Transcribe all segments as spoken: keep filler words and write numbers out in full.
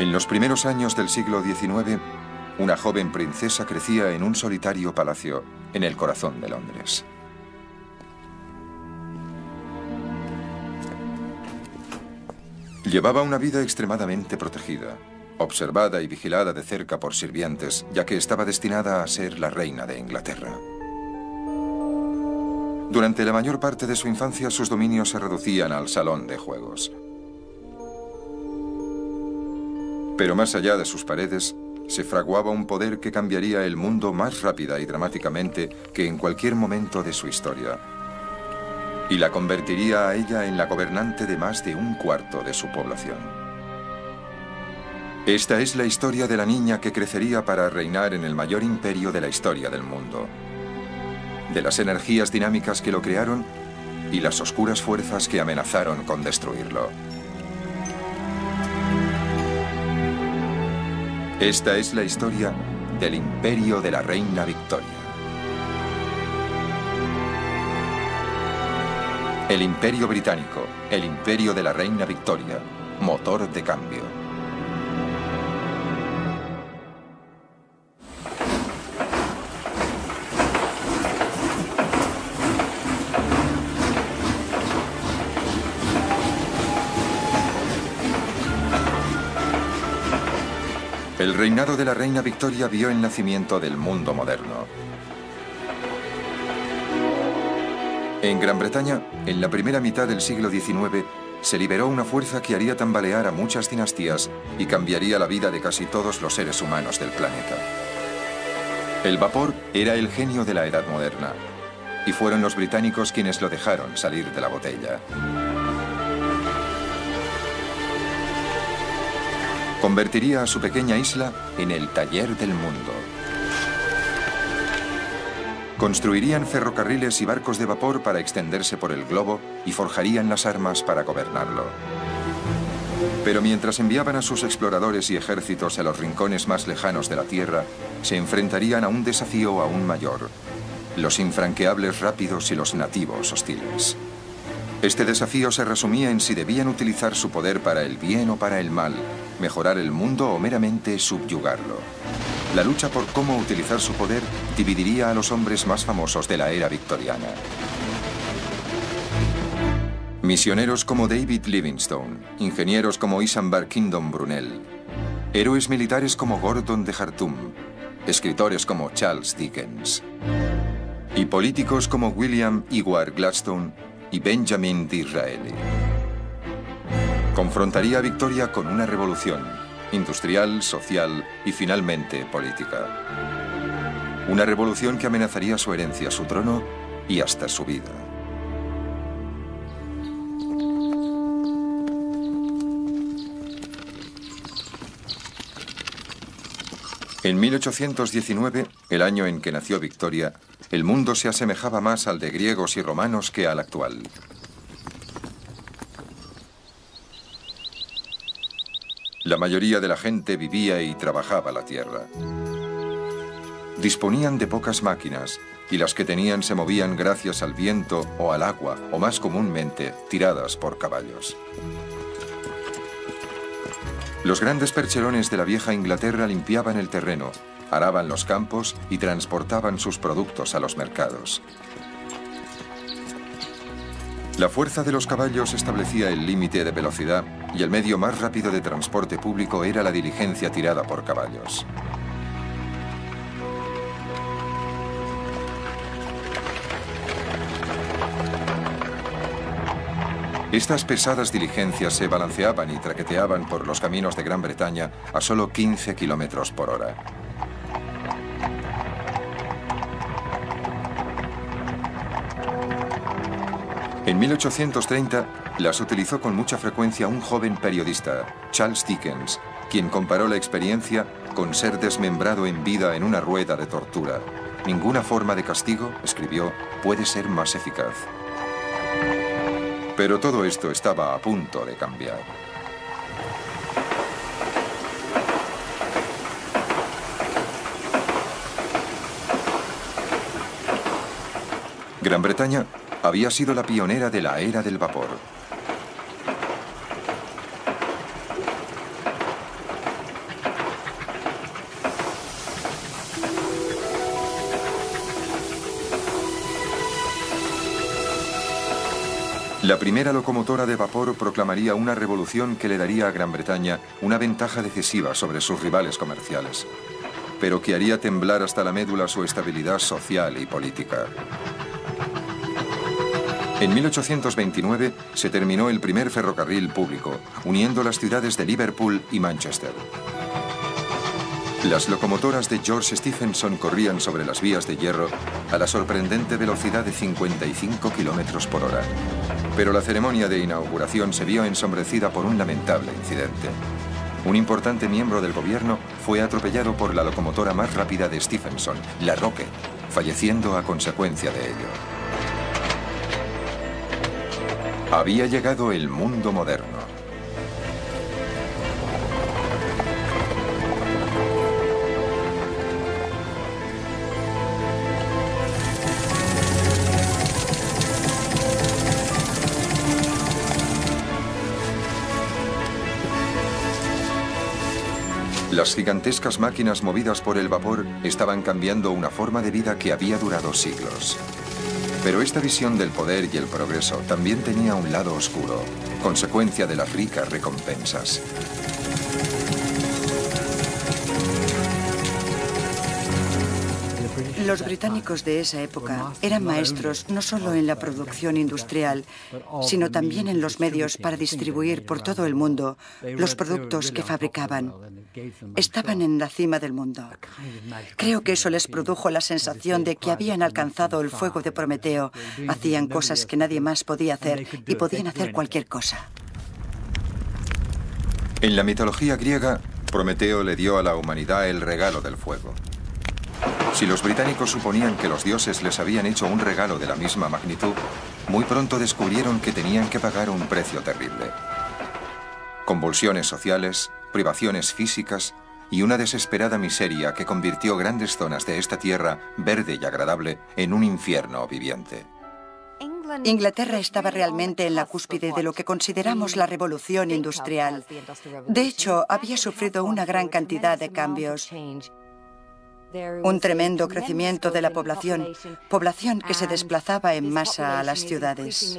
En los primeros años del siglo diecinueve, una joven princesa crecía en un solitario palacio en el corazón de Londres. Llevaba una vida extremadamente protegida, observada y vigilada de cerca por sirvientes, ya que estaba destinada a ser la reina de Inglaterra. Durante la mayor parte de su infancia, sus dominios se reducían al salón de juegos. Pero más allá de sus paredes, se fraguaba un poder que cambiaría el mundo más rápida y dramáticamente que en cualquier momento de su historia. Y la convertiría a ella en la gobernante de más de un cuarto de su población. Esta es la historia de la niña que crecería para reinar en el mayor imperio de la historia del mundo. De las energías dinámicas que lo crearon y las oscuras fuerzas que amenazaron con destruirlo. Esta es la historia del imperio de la reina Victoria. El imperio británico, el imperio de la reina Victoria, motor de cambio. El reinado de la reina Victoria vio el nacimiento del mundo moderno. En Gran Bretaña, en la primera mitad del siglo diecinueve, se liberó una fuerza que haría tambalear a muchas dinastías y cambiaría la vida de casi todos los seres humanos del planeta. El vapor era el genio de la edad moderna, y fueron los británicos quienes lo dejaron salir de la botella. Convertiría a su pequeña isla en el taller del mundo. Construirían ferrocarriles y barcos de vapor para extenderse por el globo y forjarían las armas para gobernarlo. Pero mientras enviaban a sus exploradores y ejércitos a los rincones más lejanos de la Tierra, se enfrentarían a un desafío aún mayor: los infranqueables rápidos y los nativos hostiles. Este desafío se resumía en si debían utilizar su poder para el bien o para el mal, mejorar el mundo o meramente subyugarlo. La lucha por cómo utilizar su poder dividiría a los hombres más famosos de la era victoriana. Misioneros como David Livingstone, ingenieros como Isambard Kingdom Brunel, héroes militares como Gordon de Khartoum, escritores como Charles Dickens, y políticos como William Ewart Gladstone y Benjamin Disraeli. Confrontaría a Victoria con una revolución industrial, social y finalmente política. Una revolución que amenazaría su herencia, su trono y hasta su vida. En mil ochocientos diecinueve, el año en que nació Victoria, el mundo se asemejaba más al de griegos y romanos que al actual. La mayoría de la gente vivía y trabajaba la tierra. Disponían de pocas máquinas y las que tenían se movían gracias al viento o al agua, o más comúnmente, tiradas por caballos. Los grandes percherones de la vieja Inglaterra limpiaban el terreno, araban los campos y transportaban sus productos a los mercados. La fuerza de los caballos establecía el límite de velocidad y el medio más rápido de transporte público era la diligencia tirada por caballos. Estas pesadas diligencias se balanceaban y traqueteaban por los caminos de Gran Bretaña a solo quince kilómetros por hora. En mil ochocientos treinta las utilizó con mucha frecuencia un joven periodista, Charles Dickens, quien comparó la experiencia con ser desmembrado en vida en una rueda de tortura. Ninguna forma de castigo, escribió, puede ser más eficaz. Pero todo esto estaba a punto de cambiar. Gran Bretaña había sido la pionera de la era del vapor. La primera locomotora de vapor proclamaría una revolución que le daría a Gran Bretaña una ventaja decisiva sobre sus rivales comerciales, pero que haría temblar hasta la médula su estabilidad social y política. En mil ochocientos veintinueve se terminó el primer ferrocarril público, uniendo las ciudades de Liverpool y Manchester. Las locomotoras de George Stephenson corrían sobre las vías de hierro a la sorprendente velocidad de cincuenta y cinco kilómetros por hora. Pero la ceremonia de inauguración se vio ensombrecida por un lamentable incidente. Un importante miembro del gobierno fue atropellado por la locomotora más rápida de Stephenson, la Rocket, falleciendo a consecuencia de ello. Había llegado el mundo moderno. Las gigantescas máquinas movidas por el vapor estaban cambiando una forma de vida que había durado siglos. Pero esta visión del poder y el progreso también tenía un lado oscuro, consecuencia de las ricas recompensas. Los británicos de esa época eran maestros no solo en la producción industrial, sino también en los medios para distribuir por todo el mundo los productos que fabricaban. Estaban en la cima del mundo. Creo que eso les produjo la sensación de que habían alcanzado el fuego de Prometeo. Hacían cosas que nadie más podía hacer y podían hacer cualquier cosa. En la mitología griega, Prometeo le dio a la humanidad el regalo del fuego. Si los británicos suponían que los dioses les habían hecho un regalo de la misma magnitud, muy pronto descubrieron que tenían que pagar un precio terrible. Convulsiones sociales, privaciones físicas y una desesperada miseria que convirtió grandes zonas de esta tierra verde y agradable en un infierno viviente. Inglaterra estaba realmente en la cúspide de lo que consideramos la revolución industrial. De hecho, había sufrido una gran cantidad de cambios. Un tremendo crecimiento de la población, población que se desplazaba en masa a las ciudades.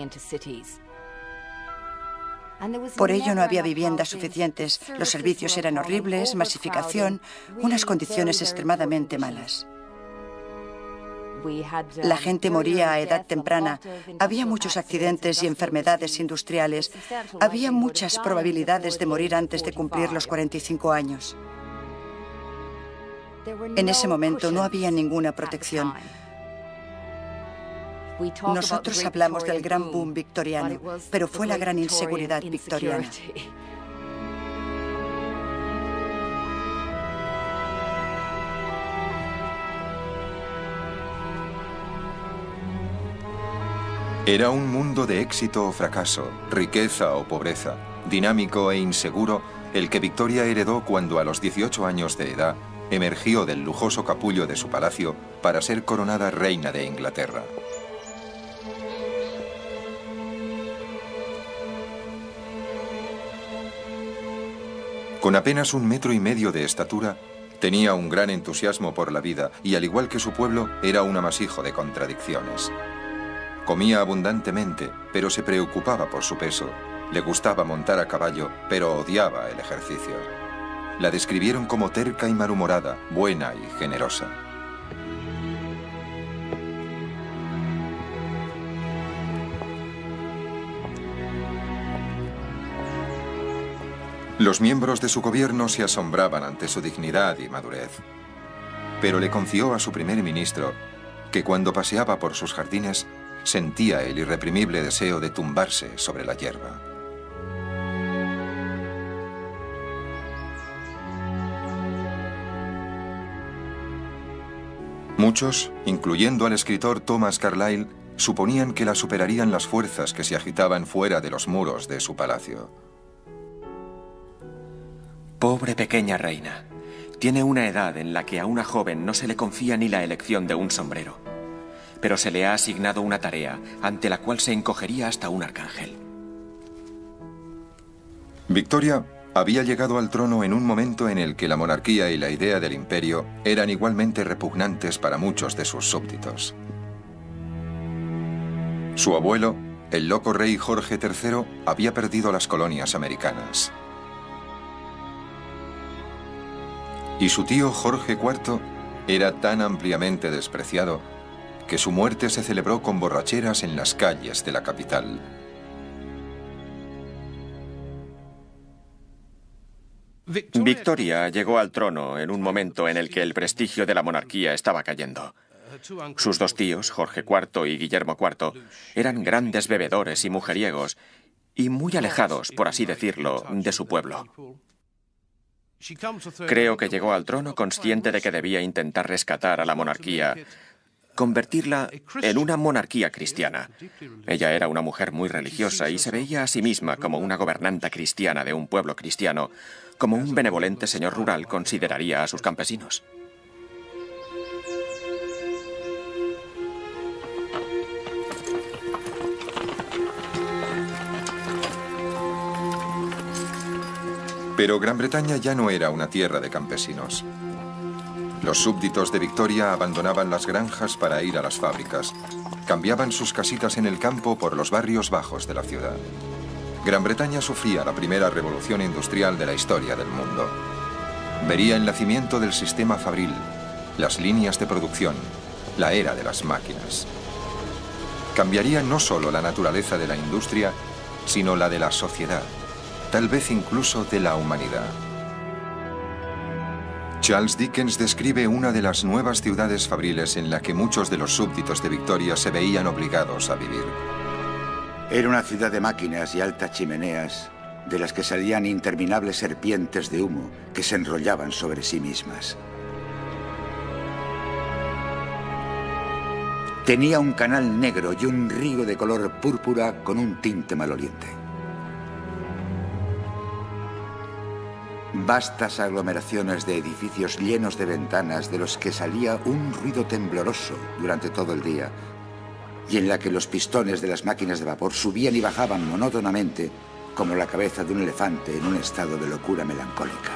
Por ello no había viviendas suficientes, los servicios eran horribles, masificación, unas condiciones extremadamente malas. La gente moría a edad temprana, había muchos accidentes y enfermedades industriales, había muchas probabilidades de morir antes de cumplir los cuarenta y cinco años. En ese momento no había ninguna protección. Nosotros hablamos del gran boom victoriano, pero fue la gran inseguridad victoriana. Era un mundo de éxito o fracaso, riqueza o pobreza, dinámico e inseguro, el que Victoria heredó cuando a los dieciocho años de edad emergió del lujoso capullo de su palacio para ser coronada reina de Inglaterra. Con apenas un metro y medio de estatura, tenía un gran entusiasmo por la vida y, al igual que su pueblo, era un amasijo de contradicciones. Comía abundantemente, pero se preocupaba por su peso. Le gustaba montar a caballo, pero odiaba el ejercicio. La describieron como terca y malhumorada, buena y generosa. Los miembros de su gobierno se asombraban ante su dignidad y madurez. Pero le confió a su primer ministro que cuando paseaba por sus jardines sentía el irreprimible deseo de tumbarse sobre la hierba. Muchos, incluyendo al escritor Thomas Carlyle, suponían que la superarían las fuerzas que se agitaban fuera de los muros de su palacio. Pobre pequeña reina. Tiene una edad en la que a una joven no se le confía ni la elección de un sombrero. Pero se le ha asignado una tarea ante la cual se encogería hasta un arcángel. Victoria había llegado al trono en un momento en el que la monarquía y la idea del imperio eran igualmente repugnantes para muchos de sus súbditos. Su abuelo, el loco rey Jorge tercero había perdido las colonias americanas. Y su tío Jorge cuarto era tan ampliamente despreciado que su muerte se celebró con borracheras en las calles de la capital. Victoria llegó al trono en un momento en el que el prestigio de la monarquía estaba cayendo. Sus dos tíos, Jorge cuarto y Guillermo cuarto, eran grandes bebedores y mujeriegos, y muy alejados, por así decirlo, de su pueblo. Creo que llegó al trono consciente de que debía intentar rescatar a la monarquía, convertirla en una monarquía cristiana. Ella era una mujer muy religiosa y se veía a sí misma como una gobernanta cristiana de un pueblo cristiano, como un benevolente señor rural consideraría a sus campesinos. Pero Gran Bretaña ya no era una tierra de campesinos. Los súbditos de Victoria abandonaban las granjas para ir a las fábricas. Cambiaban sus casitas en el campo por los barrios bajos de la ciudad. Gran Bretaña sufría la primera revolución industrial de la historia del mundo. Vería el nacimiento del sistema fabril, las líneas de producción, la era de las máquinas. Cambiaría no solo la naturaleza de la industria, sino la de la sociedad, tal vez incluso de la humanidad. Charles Dickens describe una de las nuevas ciudades fabriles en la que muchos de los súbditos de Victoria se veían obligados a vivir. Era una ciudad de máquinas y altas chimeneas, de las que salían interminables serpientes de humo que se enrollaban sobre sí mismas. Tenía un canal negro y un río de color púrpura con un tinte maloliente. Vastas aglomeraciones de edificios llenos de ventanas de los que salía un ruido tembloroso durante todo el día y en la que los pistones de las máquinas de vapor subían y bajaban monótonamente como la cabeza de un elefante en un estado de locura melancólica.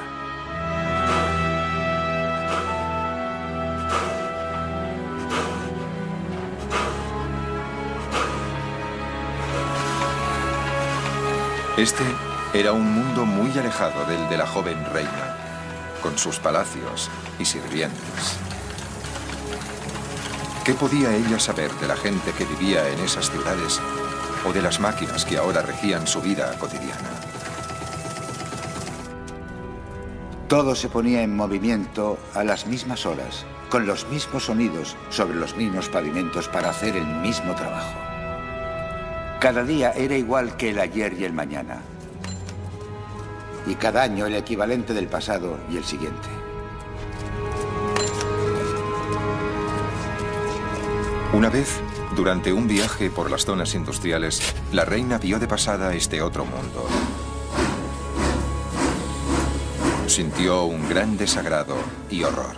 Este era un mundo muy alejado del de la joven reina, con sus palacios y sirvientes. ¿Qué podía ella saber de la gente que vivía en esas ciudades o de las máquinas que ahora regían su vida cotidiana? Todo se ponía en movimiento a las mismas horas, con los mismos sonidos, sobre los mismos pavimentos para hacer el mismo trabajo. Cada día era igual que el ayer y el mañana. Y cada año el equivalente del pasado y el siguiente. Una vez, durante un viaje por las zonas industriales, la reina vio de pasada este otro mundo. Sintió un gran desagrado y horror.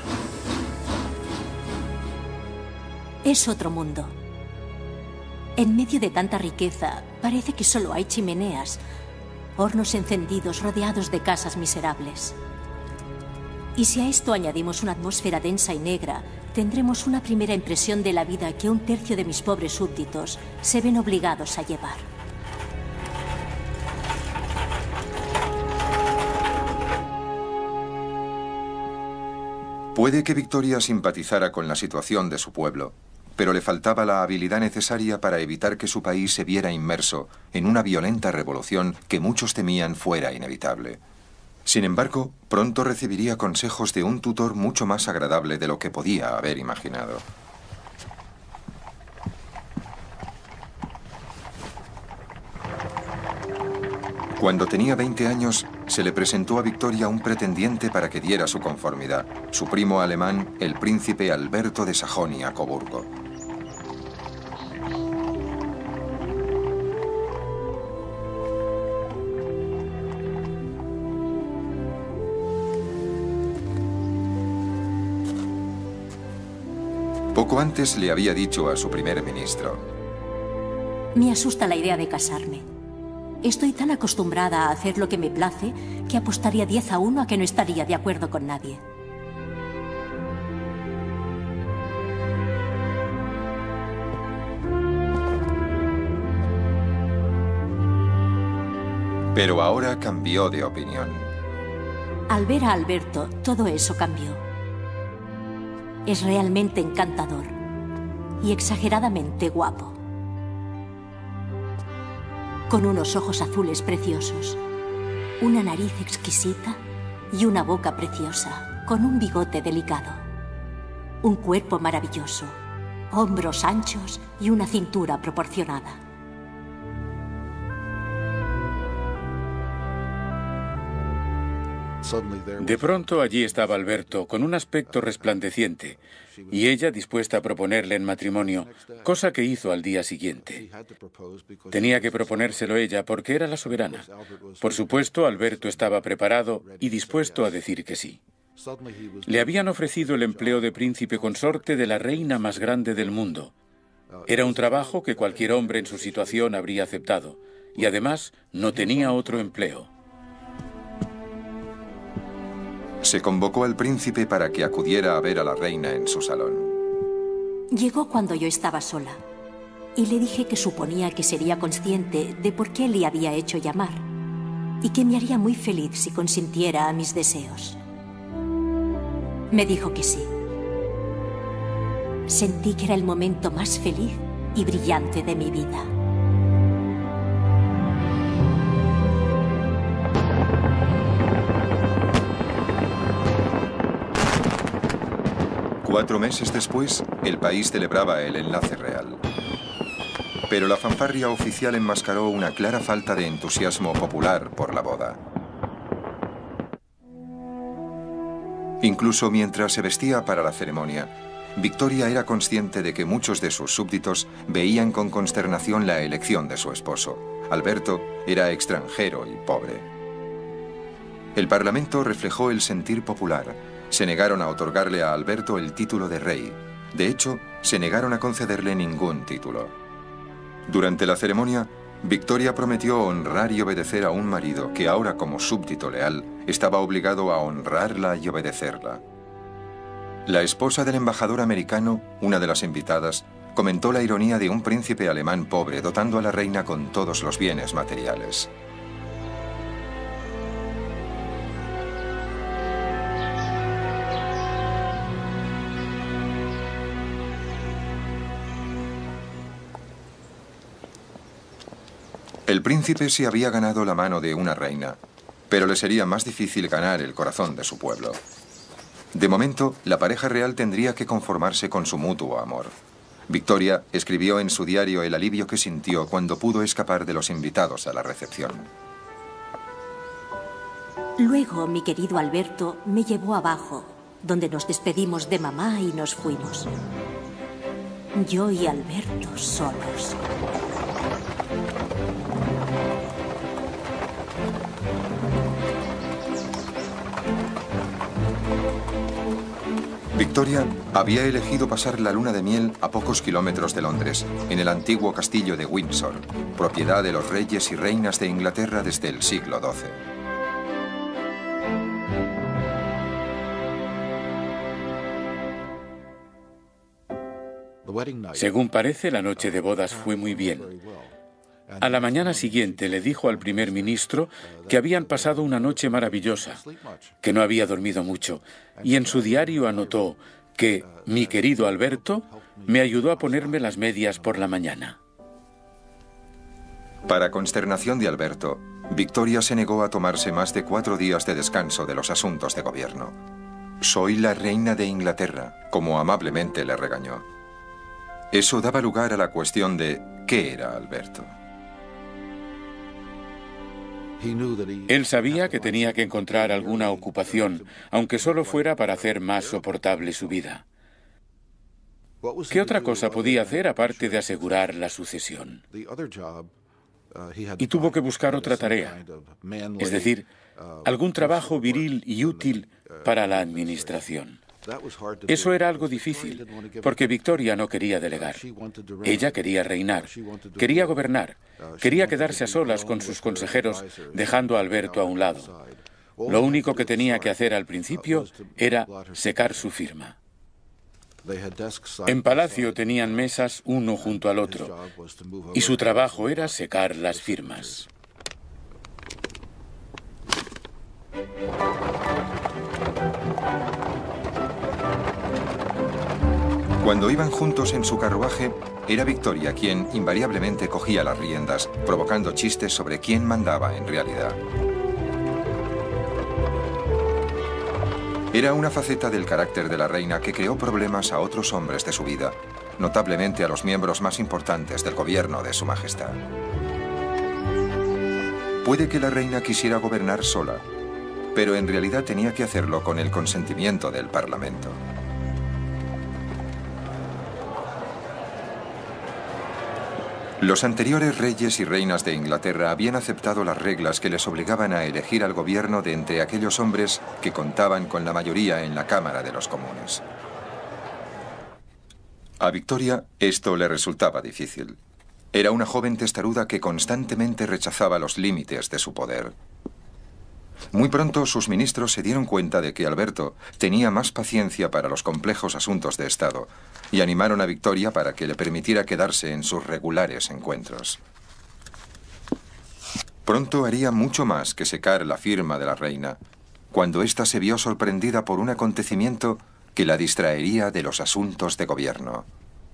Es otro mundo. En medio de tanta riqueza, parece que solo hay chimeneas, hornos encendidos rodeados de casas miserables. Y si a esto añadimos una atmósfera densa y negra, tendremos una primera impresión de la vida que un tercio de mis pobres súbditos se ven obligados a llevar. Puede que Victoria simpatizara con la situación de su pueblo, pero le faltaba la habilidad necesaria para evitar que su país se viera inmerso en una violenta revolución que muchos temían fuera inevitable. Sin embargo, pronto recibiría consejos de un tutor mucho más agradable de lo que podía haber imaginado. Cuando tenía veinte años, se le presentó a Victoria un pretendiente para que diera su conformidad, su primo alemán, el príncipe Alberto de Sajonia-Coburgo. Poco antes le había dicho a su primer ministro: Me asusta la idea de casarme. Estoy tan acostumbrada a hacer lo que me place que apostaría diez a uno a que no estaría de acuerdo con nadie. Pero ahora cambió de opinión. Al ver a Alberto, todo eso cambió. Es realmente encantador y exageradamente guapo. Con unos ojos azules preciosos, una nariz exquisita y una boca preciosa, con un bigote delicado. Un cuerpo maravilloso, hombros anchos y una cintura proporcionada. De pronto allí estaba Alberto, con un aspecto resplandeciente, y ella dispuesta a proponerle en matrimonio, cosa que hizo al día siguiente. Tenía que proponérselo ella porque era la soberana. Por supuesto, Alberto estaba preparado y dispuesto a decir que sí. Le habían ofrecido el empleo de príncipe consorte de la reina más grande del mundo. Era un trabajo que cualquier hombre en su situación habría aceptado, y además no tenía otro empleo. Se convocó al príncipe para que acudiera a ver a la reina en su salón. Llegó cuando yo estaba sola y le dije que suponía que sería consciente de por qué le había hecho llamar y que me haría muy feliz si consintiera a mis deseos. Me dijo que sí. Sentí que era el momento más feliz y brillante de mi vida. Cuatro meses después, el país celebraba el enlace real. Pero la fanfarria oficial enmascaró una clara falta de entusiasmo popular por la boda. Incluso mientras se vestía para la ceremonia, Victoria era consciente de que muchos de sus súbditos veían con consternación la elección de su esposo. Alberto era extranjero y pobre. El Parlamento reflejó el sentir popular. Se negaron a otorgarle a Alberto el título de rey. De hecho, se negaron a concederle ningún título. Durante la ceremonia, Victoria prometió honrar y obedecer a un marido que ahora, como súbdito leal, estaba obligado a honrarla y obedecerla. La esposa del embajador americano, una de las invitadas, comentó la ironía de un príncipe alemán pobre dotando a la reina con todos los bienes materiales. El príncipe se había ganado la mano de una reina, pero le sería más difícil ganar el corazón de su pueblo. De momento, la pareja real tendría que conformarse con su mutuo amor. Victoria escribió en su diario el alivio que sintió cuando pudo escapar de los invitados a la recepción. Luego, mi querido Alberto me llevó abajo, donde nos despedimos de mamá y nos fuimos. Yo y Alberto solos. Victoria había elegido pasar la luna de miel a pocos kilómetros de Londres, en el antiguo castillo de Windsor, propiedad de los reyes y reinas de Inglaterra desde el siglo doce. Según parece, la noche de bodas fue muy bien. A la mañana siguiente le dijo al primer ministro que habían pasado una noche maravillosa, que no había dormido mucho, y en su diario anotó que mi querido Alberto me ayudó a ponerme las medias por la mañana. Para consternación de Alberto, Victoria se negó a tomarse más de cuatro días de descanso de los asuntos de gobierno. «Soy la reina de Inglaterra», como amablemente le regañó. Eso daba lugar a la cuestión de ¿qué era Alberto? Él sabía que tenía que encontrar alguna ocupación, aunque solo fuera para hacer más soportable su vida. ¿Qué otra cosa podía hacer aparte de asegurar la sucesión? Y tuvo que buscar otra tarea, es decir, algún trabajo viril y útil para la administración. Eso era algo difícil, porque Victoria no quería delegar. Ella quería reinar, quería gobernar, quería quedarse a solas con sus consejeros, dejando a Alberto a un lado. Lo único que tenía que hacer al principio era secar su firma. En palacio tenían mesas uno junto al otro, y su trabajo era secar las firmas. Cuando iban juntos en su carruaje, era Victoria quien invariablemente cogía las riendas, provocando chistes sobre quién mandaba en realidad. Era una faceta del carácter de la reina que creó problemas a otros hombres de su vida, notablemente a los miembros más importantes del gobierno de Su Majestad. Puede que la reina quisiera gobernar sola, pero en realidad tenía que hacerlo con el consentimiento del Parlamento. Los anteriores reyes y reinas de Inglaterra habían aceptado las reglas que les obligaban a elegir al gobierno de entre aquellos hombres que contaban con la mayoría en la Cámara de los Comunes. A Victoria esto le resultaba difícil. Era una joven testaruda que constantemente rechazaba los límites de su poder. Muy pronto sus ministros se dieron cuenta de que Alberto tenía más paciencia para los complejos asuntos de Estado y animaron a Victoria para que le permitiera quedarse en sus regulares encuentros. Pronto haría mucho más que secar la firma de la reina, cuando ésta se vio sorprendida por un acontecimiento que la distraería de los asuntos de gobierno.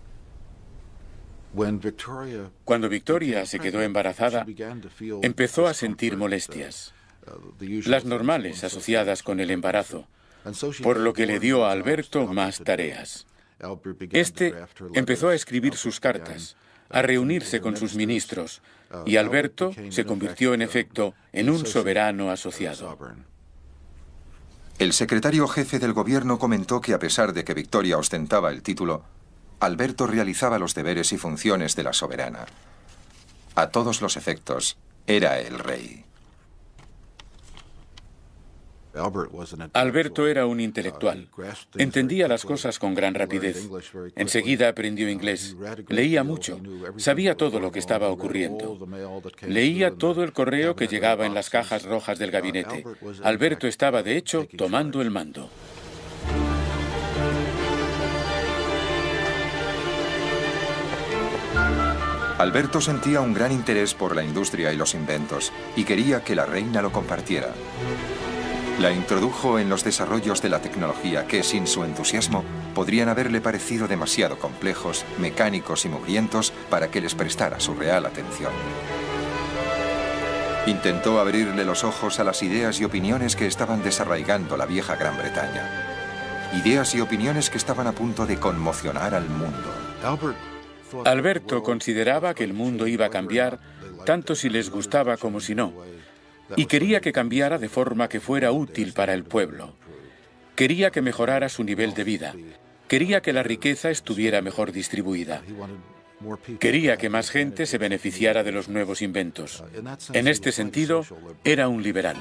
Cuando Victoria se quedó embarazada, empezó a sentir molestias, las normales asociadas con el embarazo, por lo que le dio a Alberto más tareas. Este empezó a escribir sus cartas, a reunirse con sus ministros, y Alberto se convirtió en efecto en un soberano asociado. El secretario jefe del gobierno comentó que a pesar de que Victoria ostentaba el título, Alberto realizaba los deberes y funciones de la soberana. A todos los efectos, era el rey. Alberto era un intelectual. Entendía las cosas con gran rapidez. Enseguida aprendió inglés. Leía mucho. Sabía todo lo que estaba ocurriendo. Leía todo el correo que llegaba en las cajas rojas del gabinete. Alberto estaba, de hecho, tomando el mando. Alberto sentía un gran interés por la industria y los inventos, y quería que la reina lo compartiera. La introdujo en los desarrollos de la tecnología que, sin su entusiasmo, podrían haberle parecido demasiado complejos, mecánicos y mugrientos para que les prestara su real atención. Intentó abrirle los ojos a las ideas y opiniones que estaban desarraigando la vieja Gran Bretaña. Ideas y opiniones que estaban a punto de conmocionar al mundo. Alberto consideraba que el mundo iba a cambiar tanto si les gustaba como si no. Y quería que cambiara de forma que fuera útil para el pueblo. Quería que mejorara su nivel de vida. Quería que la riqueza estuviera mejor distribuida. Quería que más gente se beneficiara de los nuevos inventos. En este sentido, era un liberal.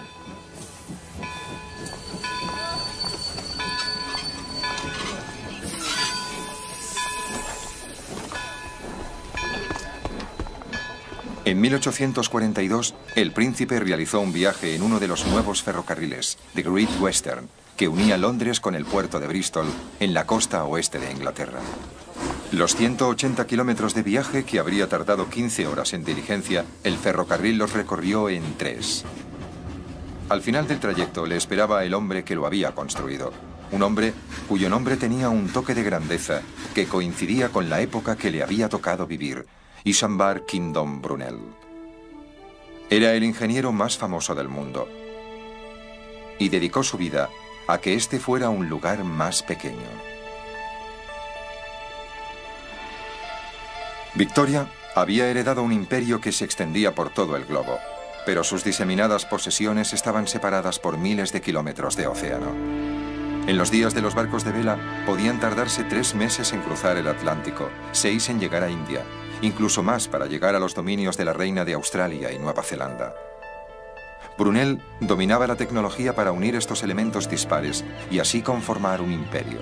En mil ochocientos cuarenta y dos, el príncipe realizó un viaje en uno de los nuevos ferrocarriles, The Great Western, que unía Londres con el puerto de Bristol, en la costa oeste de Inglaterra. Los ciento ochenta kilómetros de viaje, que habría tardado quince horas en diligencia, el ferrocarril los recorrió en tres. Al final del trayecto le esperaba el hombre que lo había construido, un hombre cuyo nombre tenía un toque de grandeza que coincidía con la época que le había tocado vivir, Isambard Kingdom Brunel. Era el ingeniero más famoso del mundo y dedicó su vida a que este fuera un lugar más pequeño. Victoria había heredado un imperio que se extendía por todo el globo, pero sus diseminadas posesiones estaban separadas por miles de kilómetros de océano. En los días de los barcos de vela podían tardarse tres meses en cruzar el Atlántico, seis en llegar a India, incluso más para llegar a los dominios de la reina de Australia y Nueva Zelanda. Brunel dominaba la tecnología para unir estos elementos dispares y así conformar un imperio.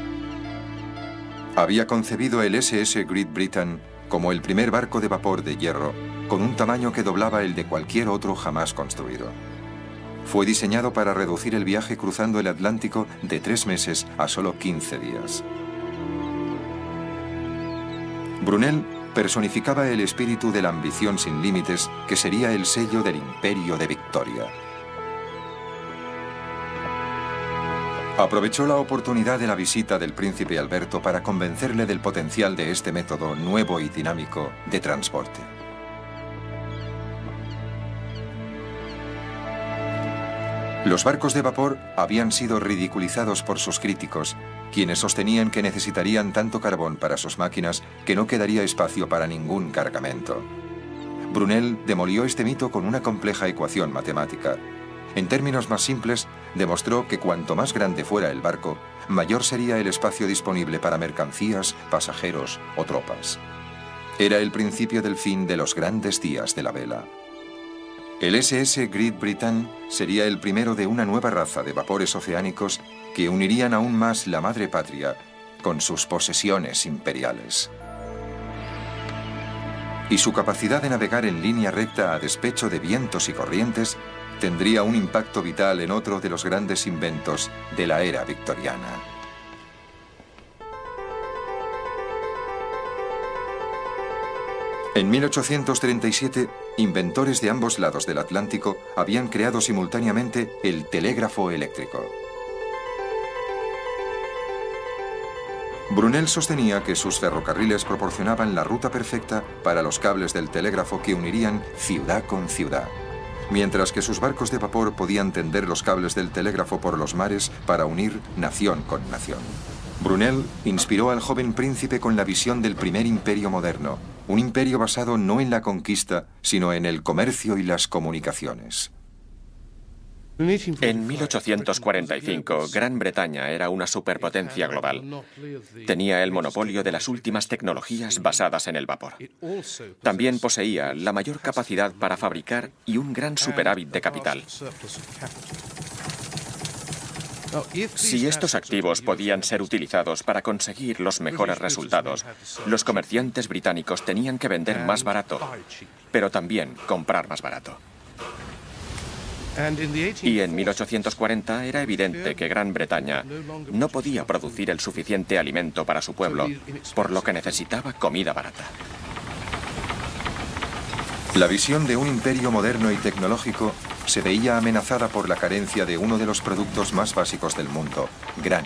Había concebido el ese ese Great Britain como el primer barco de vapor de hierro, con un tamaño que doblaba el de cualquier otro jamás construido. Fue diseñado para reducir el viaje cruzando el Atlántico de tres meses a solo quince días. Brunel personificaba el espíritu de la ambición sin límites que sería el sello del imperio de Victoria. Aprovechó la oportunidad de la visita del príncipe Alberto para convencerle del potencial de este método nuevo y dinámico de transporte. Los barcos de vapor habían sido ridiculizados por sus críticos, quienes sostenían que necesitarían tanto carbón para sus máquinas que no quedaría espacio para ningún cargamento. Brunel demolió este mito con una compleja ecuación matemática. En términos más simples, demostró que cuanto más grande fuera el barco, mayor sería el espacio disponible para mercancías, pasajeros o tropas. Era el principio del fin de los grandes días de la vela. El ese ese Great Britain sería el primero de una nueva raza de vapores oceánicos que unirían aún más la madre patria con sus posesiones imperiales. Y su capacidad de navegar en línea recta a despecho de vientos y corrientes tendría un impacto vital en otro de los grandes inventos de la era victoriana. En mil ochocientos treinta y siete, inventores de ambos lados del Atlántico habían creado simultáneamente el telégrafo eléctrico. Brunel sostenía que sus ferrocarriles proporcionaban la ruta perfecta para los cables del telégrafo que unirían ciudad con ciudad, mientras que sus barcos de vapor podían tender los cables del telégrafo por los mares para unir nación con nación. Brunel inspiró al joven príncipe con la visión del primer imperio moderno, un imperio basado no en la conquista, sino en el comercio y las comunicaciones. En mil ochocientos cuarenta y cinco, Gran Bretaña era una superpotencia global. Tenía el monopolio de las últimas tecnologías basadas en el vapor. También poseía la mayor capacidad para fabricar y un gran superávit de capital. Si estos activos podían ser utilizados para conseguir los mejores resultados, los comerciantes británicos tenían que vender más barato, pero también comprar más barato. Y en mil ochocientos cuarenta era evidente que Gran Bretaña no podía producir el suficiente alimento para su pueblo, por lo que necesitaba comida barata. La visión de un imperio moderno y tecnológico se veía amenazada por la carencia de uno de los productos más básicos del mundo, grano.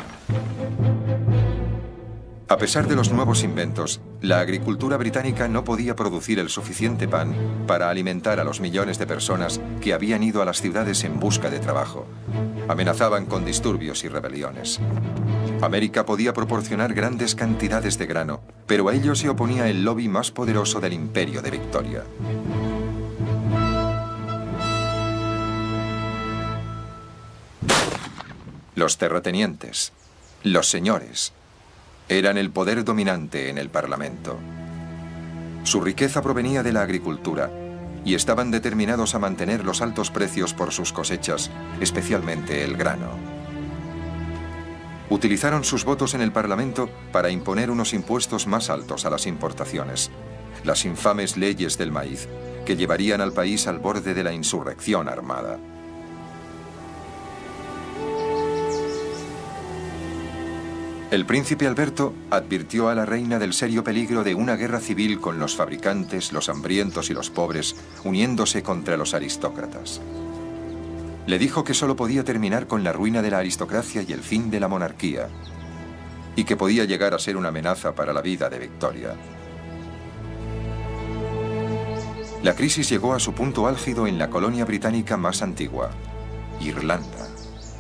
A pesar de los nuevos inventos, la agricultura británica no podía producir el suficiente pan para alimentar a los millones de personas que habían ido a las ciudades en busca de trabajo. Amenazaban con disturbios y rebeliones. América podía proporcionar grandes cantidades de grano, pero a ello se oponía el lobby más poderoso del Imperio de Victoria. Los terratenientes, los señores, eran el poder dominante en el Parlamento. Su riqueza provenía de la agricultura y estaban determinados a mantener los altos precios por sus cosechas, especialmente el grano. Utilizaron sus votos en el Parlamento para imponer unos impuestos más altos a las importaciones, las infames leyes del maíz, que llevarían al país al borde de la insurrección armada. El príncipe Alberto advirtió a la reina del serio peligro de una guerra civil con los fabricantes, los hambrientos y los pobres, uniéndose contra los aristócratas. Le dijo que solo podía terminar con la ruina de la aristocracia y el fin de la monarquía, y que podía llegar a ser una amenaza para la vida de Victoria. La crisis llegó a su punto álgido en la colonia británica más antigua, Irlanda.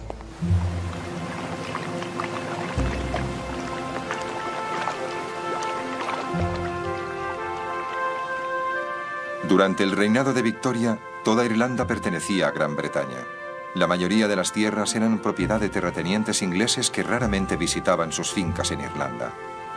Durante el reinado de Victoria, toda Irlanda pertenecía a Gran Bretaña. La mayoría de las tierras eran propiedad de terratenientes ingleses que raramente visitaban sus fincas en Irlanda.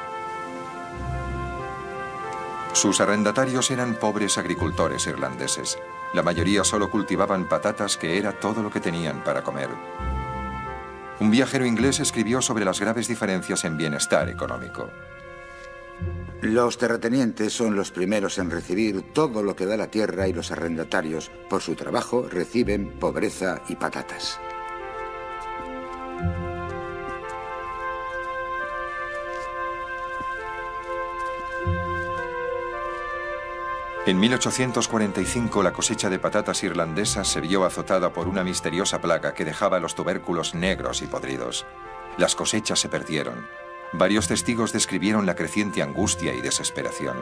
Sus arrendatarios eran pobres agricultores irlandeses. La mayoría solo cultivaban patatas, que era todo lo que tenían para comer. Un viajero inglés escribió sobre las graves diferencias en bienestar económico. Los terratenientes son los primeros en recibir todo lo que da la tierra y los arrendatarios, por su trabajo, reciben pobreza y patatas. En mil ochocientos cuarenta y cinco, la cosecha de patatas irlandesas se vio azotada por una misteriosa plaga que dejaba los tubérculos negros y podridos. Las cosechas se perdieron. Varios testigos describieron la creciente angustia y desesperación.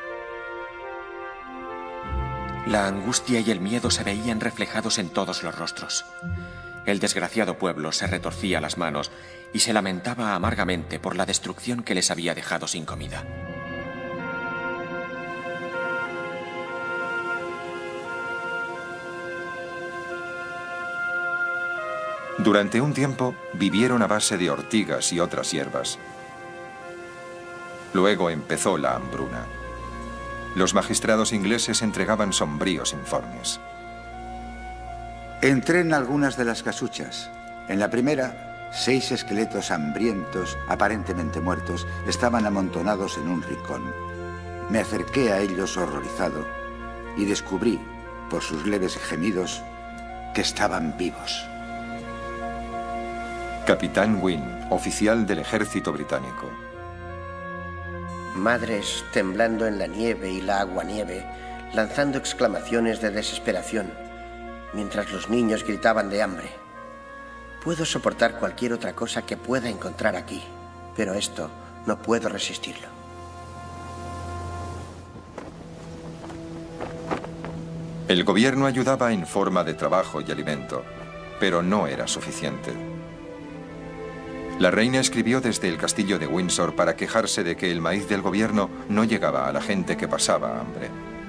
La angustia y el miedo se veían reflejados en todos los rostros. El desgraciado pueblo se retorcía las manos y se lamentaba amargamente por la destrucción que les había dejado sin comida. Durante un tiempo vivieron a base de ortigas y otras hierbas. Luego empezó la hambruna. Los magistrados ingleses entregaban sombríos informes. Entré en algunas de las casuchas. En la primera, seis esqueletos hambrientos, aparentemente muertos, estaban amontonados en un rincón. Me acerqué a ellos horrorizado y descubrí, por sus leves gemidos, que estaban vivos. Capitán Wynne, oficial del ejército británico. Madres temblando en la nieve y la aguanieve, lanzando exclamaciones de desesperación, mientras los niños gritaban de hambre. Puedo soportar cualquier otra cosa que pueda encontrar aquí, pero esto no puedo resistirlo. El gobierno ayudaba en forma de trabajo y alimento, pero no era suficiente. La reina escribió desde el castillo de Windsor para quejarse de que el maíz del gobierno no llegaba a la gente que pasaba hambre.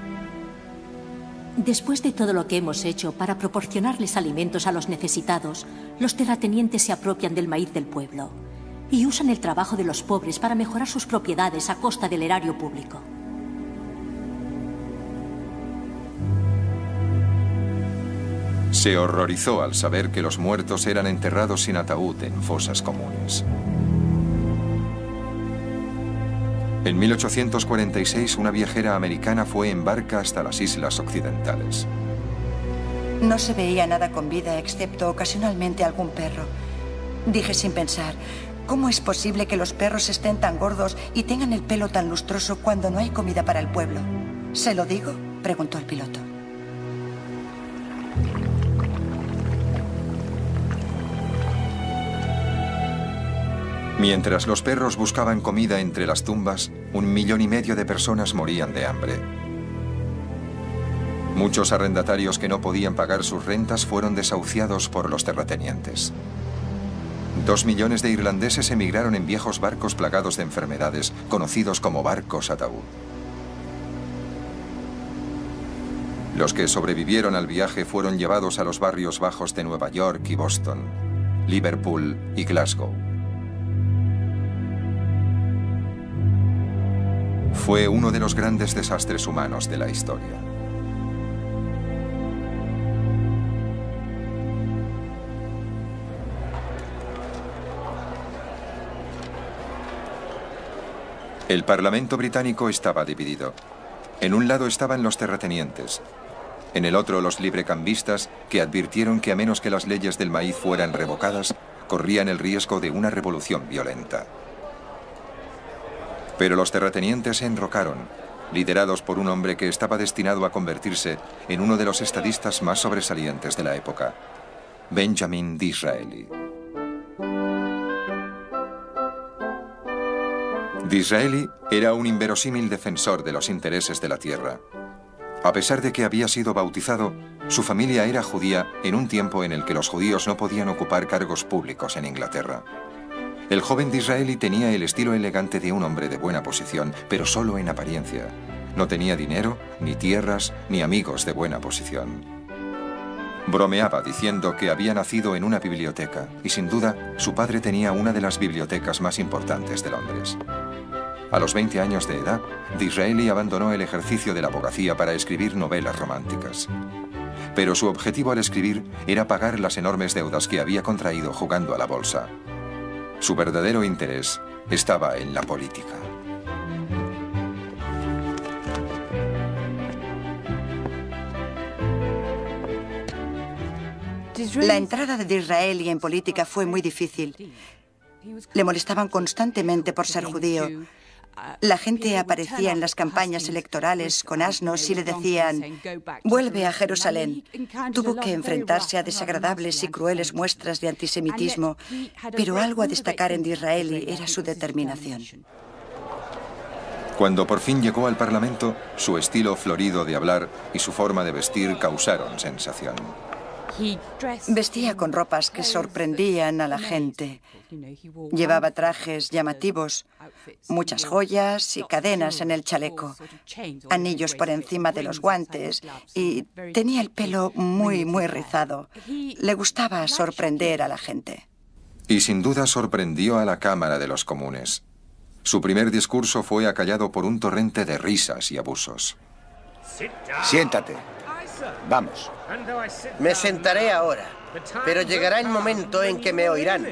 Después de todo lo que hemos hecho para proporcionarles alimentos a los necesitados, los terratenientes se apropian del maíz del pueblo y usan el trabajo de los pobres para mejorar sus propiedades a costa del erario público. Se horrorizó al saber que los muertos eran enterrados sin ataúd en fosas comunes. En mil ochocientos cuarenta y seis, una viajera americana fue en barca hasta las islas occidentales. No se veía nada con vida, excepto ocasionalmente algún perro. Dije sin pensar, ¿cómo es posible que los perros estén tan gordos y tengan el pelo tan lustroso cuando no hay comida para el pueblo? ¿Se lo digo?, preguntó el piloto. Mientras los perros buscaban comida entre las tumbas, un millón y medio de personas morían de hambre. Muchos arrendatarios que no podían pagar sus rentas fueron desahuciados por los terratenientes. Dos millones de irlandeses emigraron en viejos barcos plagados de enfermedades, conocidos como barcos ataúd. Los que sobrevivieron al viaje fueron llevados a los barrios bajos de Nueva York y Boston, Liverpool y Glasgow. Fue uno de los grandes desastres humanos de la historia. El Parlamento británico estaba dividido. En un lado estaban los terratenientes, en el otro los librecambistas, que advirtieron que a menos que las leyes del maíz fueran revocadas, corrían el riesgo de una revolución violenta. Pero los terratenientes se enrocaron, liderados por un hombre que estaba destinado a convertirse en uno de los estadistas más sobresalientes de la época, Benjamin Disraeli. Disraeli era un inverosímil defensor de los intereses de la tierra. A pesar de que había sido bautizado, su familia era judía en un tiempo en el que los judíos no podían ocupar cargos públicos en Inglaterra. El joven Disraeli tenía el estilo elegante de un hombre de buena posición, pero solo en apariencia. No tenía dinero, ni tierras, ni amigos de buena posición. Bromeaba diciendo que había nacido en una biblioteca, y sin duda su padre tenía una de las bibliotecas más importantes de Londres. A los veinte años de edad, Disraeli abandonó el ejercicio de la abogacía para escribir novelas románticas. Pero su objetivo al escribir era pagar las enormes deudas que había contraído jugando a la bolsa. Su verdadero interés estaba en la política. La entrada de Disraeli en política fue muy difícil. Le molestaban constantemente por ser judío La gente aparecía en las campañas electorales con asnos y le decían, vuelve a Jerusalén. Tuvo que enfrentarse a desagradables y crueles muestras de antisemitismo, pero algo a destacar en Disraeli era su determinación. Cuando por fin llegó al Parlamento, su estilo florido de hablar y su forma de vestir causaron sensación. Vestía con ropas que sorprendían a la gente. Llevaba trajes llamativos, muchas joyas y cadenas en el chaleco, anillos por encima de los guantes y tenía el pelo muy, muy rizado. Le gustaba sorprender a la gente. Y sin duda sorprendió a la Cámara de los Comunes. Su primer discurso fue acallado por un torrente de risas y abusos. Siéntate. Vamos. Me sentaré ahora, pero llegará el momento en que me oirán.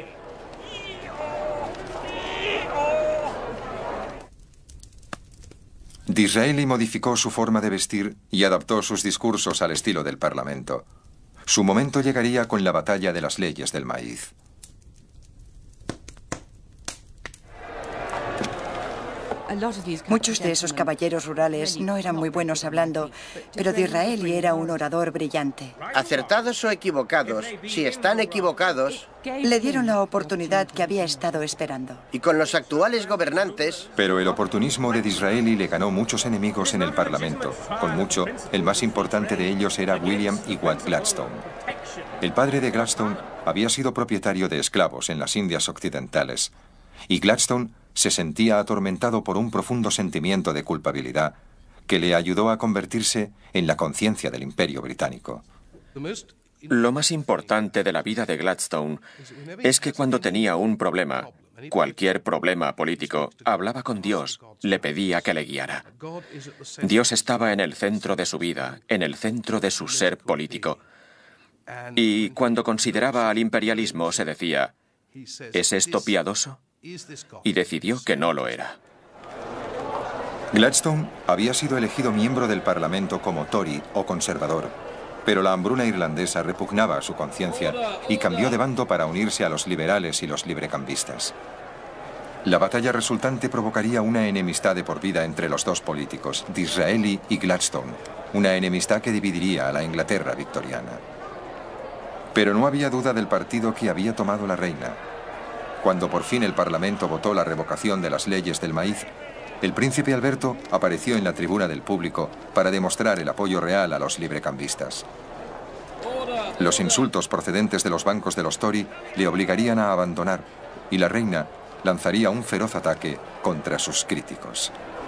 Disraeli modificó su forma de vestir y adaptó sus discursos al estilo del Parlamento. Su momento llegaría con la batalla de las leyes del maíz. Muchos de esos caballeros rurales no eran muy buenos hablando, pero Disraeli era un orador brillante. Acertados o equivocados, si están equivocados... Le dieron la oportunidad que había estado esperando. Y con los actuales gobernantes... Pero el oportunismo de Disraeli le ganó muchos enemigos en el Parlamento. Con mucho, el más importante de ellos era William Ewart Gladstone. El padre de Gladstone había sido propietario de esclavos en las Indias Occidentales. Y Gladstone se sentía atormentado por un profundo sentimiento de culpabilidad que le ayudó a convertirse en la conciencia del Imperio Británico. Lo más importante de la vida de Gladstone es que cuando tenía un problema, cualquier problema político, hablaba con Dios, le pedía que le guiara. Dios estaba en el centro de su vida, en el centro de su ser político. Y cuando consideraba al imperialismo se decía, ¿es esto piadoso? Y decidió que no lo era. Gladstone había sido elegido miembro del Parlamento como Tory o conservador, pero la hambruna irlandesa repugnaba a su conciencia y cambió de bando para unirse a los liberales y los librecambistas. La batalla resultante provocaría una enemistad de por vida entre los dos políticos, Disraeli y Gladstone, una enemistad que dividiría a la Inglaterra victoriana. Pero no había duda del partido que había tomado la reina. Cuando por fin el Parlamento votó la revocación de las leyes del maíz, el príncipe Alberto apareció en la tribuna del público para demostrar el apoyo real a los librecambistas. Los insultos procedentes de los bancos de los Tory le obligarían a abandonar y la reina lanzaría un feroz ataque contra sus críticos.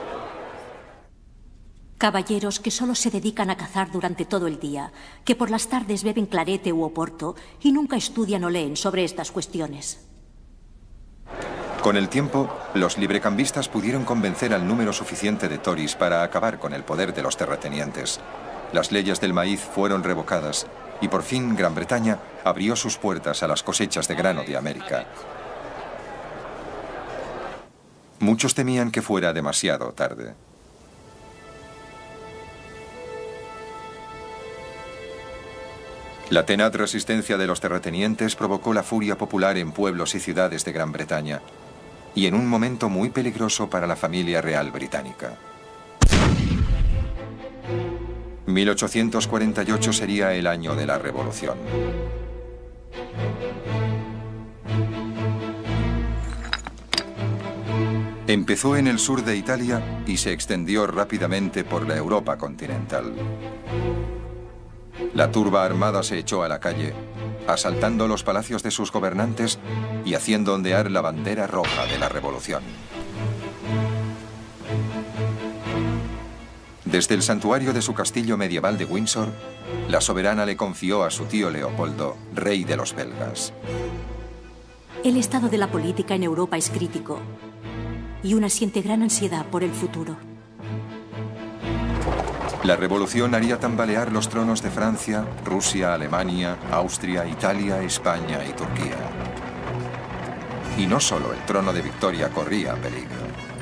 Caballeros que solo se dedican a cazar durante todo el día, que por las tardes beben clarete u oporto y nunca estudian o leen sobre estas cuestiones. Con el tiempo, los librecambistas pudieron convencer al número suficiente de Tories para acabar con el poder de los terratenientes. Las leyes del maíz fueron revocadas y por fin Gran Bretaña abrió sus puertas a las cosechas de grano de América. Muchos temían que fuera demasiado tarde. La tenaz resistencia de los terratenientes provocó la furia popular en pueblos y ciudades de Gran Bretaña, y en un momento muy peligroso para la familia real británica. mil ochocientos cuarenta y ocho sería el año de la Revolución. Empezó en el sur de Italia y se extendió rápidamente por la Europa continental. La turba armada se echó a la calle, asaltando los palacios de sus gobernantes y haciendo ondear la bandera roja de la revolución. Desde el santuario de su castillo medieval de Windsor, la soberana le confió a su tío Leopoldo, rey de los belgas. El estado de la política en Europa es crítico y una siente gran ansiedad por el futuro. La revolución haría tambalear los tronos de Francia, Rusia, Alemania, Austria, Italia, España y Turquía. Y no solo el trono de Victoria corría peligro.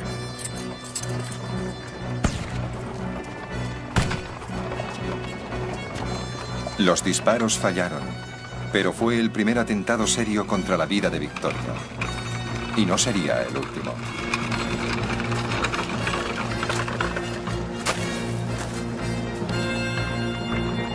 Los disparos fallaron, pero fue el primer atentado serio contra la vida de Victoria. Y no sería el último.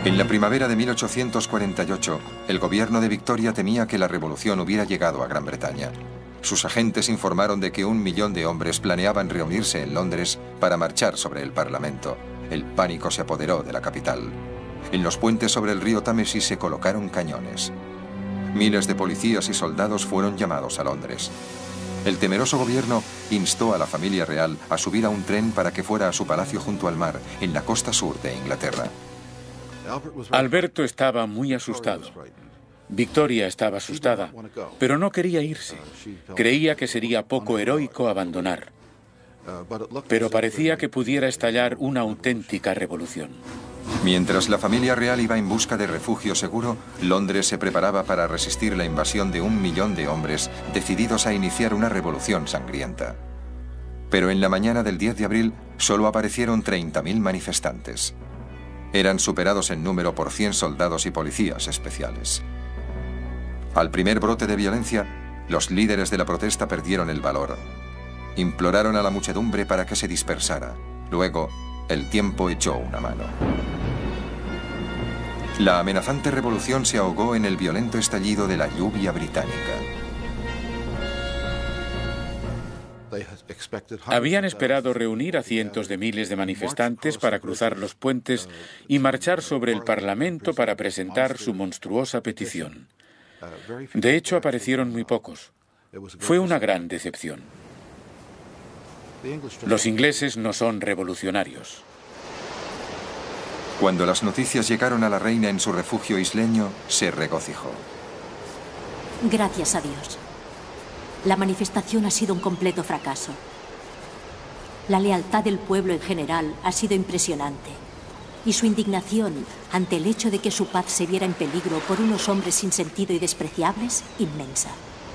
En la primavera de mil ochocientos cuarenta y ocho, el gobierno de Victoria temía que la revolución hubiera llegado a Gran Bretaña. Sus agentes informaron de que un millón de hombres planeaban reunirse en Londres para marchar sobre el Parlamento. El pánico se apoderó de la capital. En los puentes sobre el río Támesis se colocaron cañones. Miles de policías y soldados fueron llamados a Londres. El temeroso gobierno instó a la familia real a subir a un tren para que fuera a su palacio junto al mar, en la costa sur de Inglaterra. Alberto estaba muy asustado. Victoria estaba asustada, pero no quería irse. Creía que sería poco heroico abandonar. Pero parecía que pudiera estallar una auténtica revolución. Mientras la familia real iba en busca de refugio seguro, Londres se preparaba para resistir la invasión de un millón de hombres decididos a iniciar una revolución sangrienta. Pero en la mañana del diez de abril solo aparecieron treinta mil manifestantes. Eran superados en número por cien soldados y policías especiales. Al primer brote de violencia, los líderes de la protesta perdieron el valor. Imploraron a la muchedumbre para que se dispersara. Luego, el tiempo echó una mano. La amenazante revolución se ahogó en el violento estallido de la lluvia británica. Habían esperado reunir a cientos de miles de manifestantes para cruzar los puentes y marchar sobre el Parlamento para presentar su monstruosa petición. De hecho, aparecieron muy pocos. Fue una gran decepción. Los ingleses no son revolucionarios. Cuando las noticias llegaron a la reina en su refugio isleño, se regocijó. Gracias a Dios. La manifestación ha sido un completo fracaso. La lealtad del pueblo en general ha sido impresionante. Y su indignación ante el hecho de que su paz se viera en peligro por unos hombres sin sentido y despreciables, inmensa.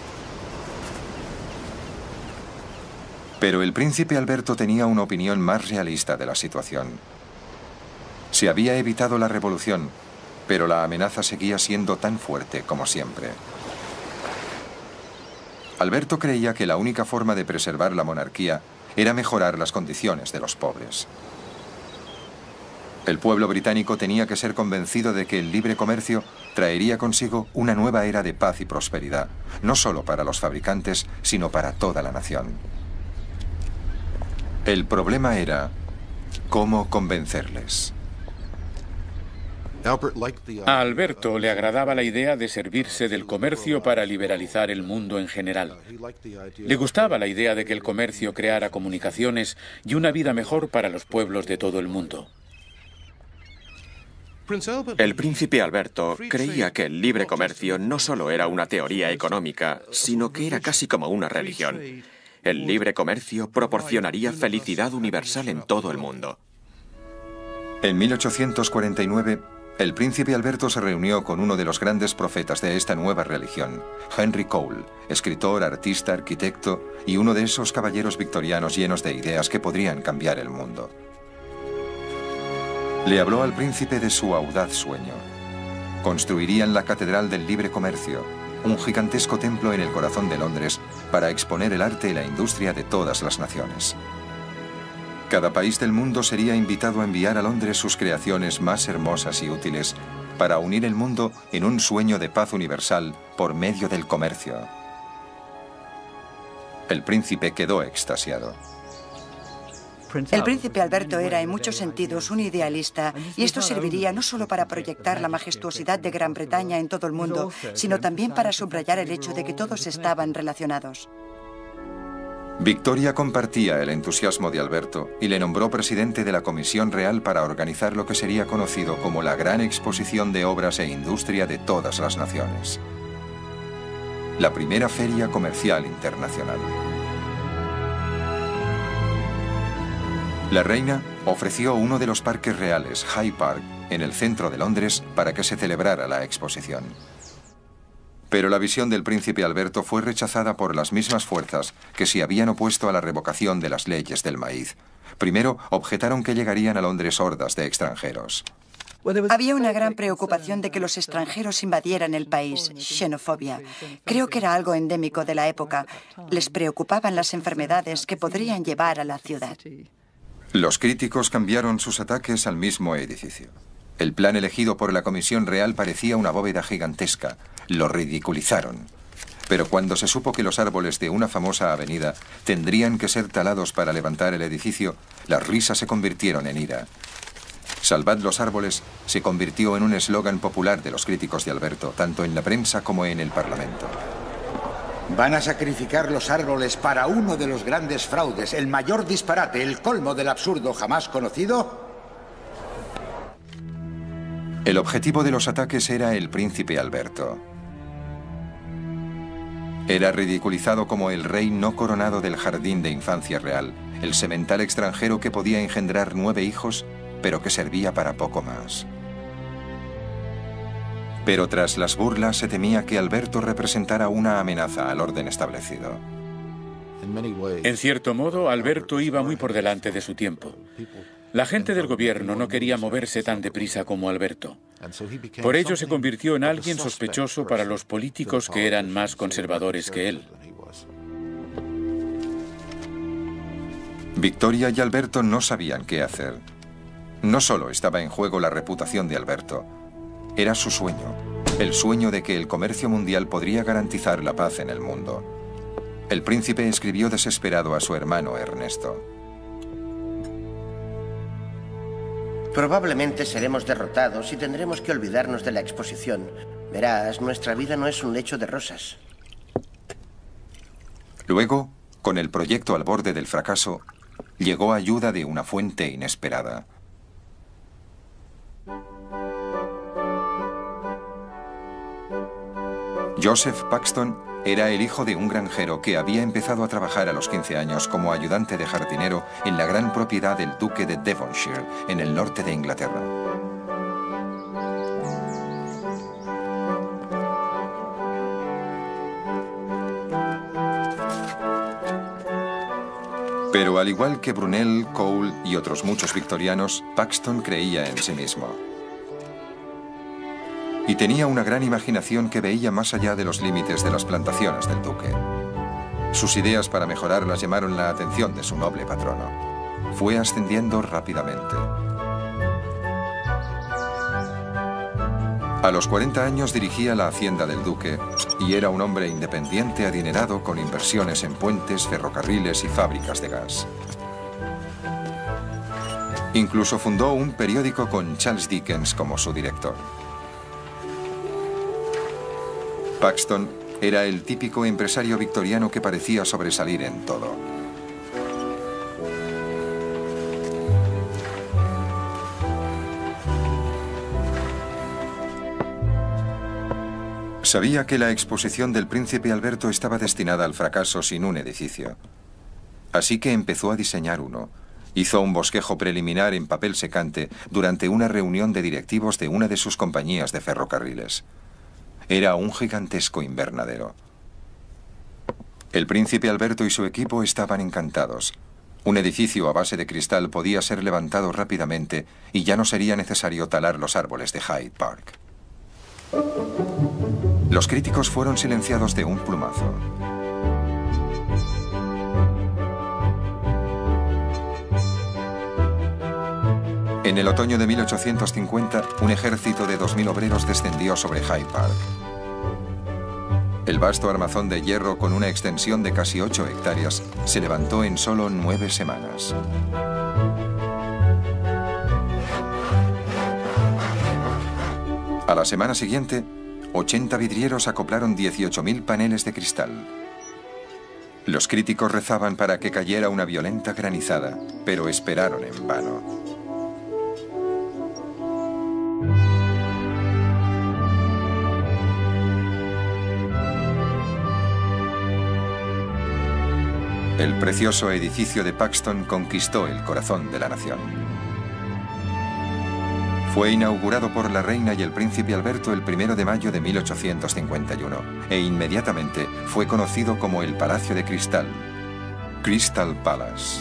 Pero el príncipe Alberto tenía una opinión más realista de la situación. Se había evitado la revolución, pero la amenaza seguía siendo tan fuerte como siempre. Alberto creía que la única forma de preservar la monarquía era mejorar las condiciones de los pobres. El pueblo británico tenía que ser convencido de que el libre comercio traería consigo una nueva era de paz y prosperidad, no solo para los fabricantes, sino para toda la nación. El problema era cómo convencerles. A Alberto le agradaba la idea de servirse del comercio para liberalizar el mundo en general. Le gustaba la idea de que el comercio creara comunicaciones y una vida mejor para los pueblos de todo el mundo. El príncipe Alberto creía que el libre comercio no solo era una teoría económica, sino que era casi como una religión. El libre comercio proporcionaría felicidad universal en todo el mundo. En mil ochocientos cuarenta y nueve, el príncipe Alberto se reunió con uno de los grandes profetas de esta nueva religión, Henry Cole, escritor, artista, arquitecto y uno de esos caballeros victorianos llenos de ideas que podrían cambiar el mundo. Le habló al príncipe de su audaz sueño. Construirían la Catedral del Libre Comercio, un gigantesco templo en el corazón de Londres para exponer el arte y la industria de todas las naciones. Cada país del mundo sería invitado a enviar a Londres sus creaciones más hermosas y útiles para unir el mundo en un sueño de paz universal por medio del comercio. El príncipe quedó extasiado. El príncipe Alberto era en muchos sentidos un idealista y esto serviría no solo para proyectar la majestuosidad de Gran Bretaña en todo el mundo, sino también para subrayar el hecho de que todos estaban relacionados. Victoria compartía el entusiasmo de Alberto y le nombró presidente de la Comisión Real para organizar lo que sería conocido como la Gran Exposición de Obras e Industria de todas las naciones. La primera feria comercial internacional. La reina ofreció uno de los parques reales, Hyde Park, en el centro de Londres para que se celebrara la exposición. Pero la visión del príncipe Alberto fue rechazada por las mismas fuerzas que se habían opuesto a la revocación de las leyes del maíz. Primero, objetaron que llegarían a Londres hordas de extranjeros. Había una gran preocupación de que los extranjeros invadieran el país, xenofobia. Creo que era algo endémico de la época. Les preocupaban las enfermedades que podrían llevar a la ciudad. Los críticos cambiaron sus ataques al mismo edificio. El plan elegido por la Comisión Real parecía una bóveda gigantesca. Lo ridiculizaron. Pero cuando se supo que los árboles de una famosa avenida tendrían que ser talados para levantar el edificio, las risas se convirtieron en ira. Salvad los árboles se convirtió en un eslogan popular de los críticos de Alberto, tanto en la prensa como en el Parlamento. ¿Van a sacrificar los árboles para uno de los grandes fraudes, el mayor disparate, el colmo del absurdo jamás conocido? El objetivo de los ataques era el príncipe Alberto. Era ridiculizado como el rey no coronado del jardín de infancia real, el semental extranjero que podía engendrar nueve hijos, pero que servía para poco más. Pero tras las burlas se temía que Alberto representara una amenaza al orden establecido. En cierto modo, Alberto iba muy por delante de su tiempo. La gente del gobierno no quería moverse tan deprisa como Alberto. Por ello se convirtió en alguien sospechoso para los políticos que eran más conservadores que él. Victoria y Alberto no sabían qué hacer. No solo estaba en juego la reputación de Alberto, era su sueño, el sueño de que el comercio mundial podría garantizar la paz en el mundo. El príncipe escribió desesperado a su hermano Ernesto. Probablemente seremos derrotados y tendremos que olvidarnos de la exposición. Verás, nuestra vida no es un lecho de rosas. Luego, con el proyecto al borde del fracaso, llegó ayuda de una fuente inesperada. Joseph Paxton era el hijo de un granjero que había empezado a trabajar a los quince años como ayudante de jardinero en la gran propiedad del duque de Devonshire, en el norte de Inglaterra. Pero al igual que Brunel, Cole y otros muchos victorianos, Paxton creía en sí mismo. Y tenía una gran imaginación que veía más allá de los límites de las plantaciones del duque. Sus ideas para mejorarlas llamaron la atención de su noble patrono. Fue ascendiendo rápidamente. A los cuarenta años dirigía la hacienda del duque y era un hombre independiente adinerado con inversiones en puentes, ferrocarriles y fábricas de gas. Incluso fundó un periódico con Charles Dickens como su director. Paxton era el típico empresario victoriano que parecía sobresalir en todo. Sabía que la exposición del príncipe Alberto estaba destinada al fracaso sin un edificio. Así que empezó a diseñar uno. Hizo un bosquejo preliminar en papel secante durante una reunión de directivos de una de sus compañías de ferrocarriles. Era un gigantesco invernadero. El príncipe Alberto y su equipo estaban encantados. Un edificio a base de cristal podía ser levantado rápidamente y ya no sería necesario talar los árboles de Hyde Park. Los críticos fueron silenciados de un plumazo. En el otoño de mil ochocientos cincuenta, un ejército de dos mil obreros descendió sobre Hyde Park. El vasto armazón de hierro, con una extensión de casi ocho hectáreas, se levantó en solo nueve semanas. A la semana siguiente, ochenta vidrieros acoplaron dieciocho mil paneles de cristal. Los críticos rezaban para que cayera una violenta granizada, pero esperaron en vano. El precioso edificio de Paxton conquistó el corazón de la nación. Fue inaugurado por la reina y el príncipe Alberto el primero de mayo de mil ochocientos cincuenta y uno e inmediatamente fue conocido como el Palacio de Cristal, Crystal Palace.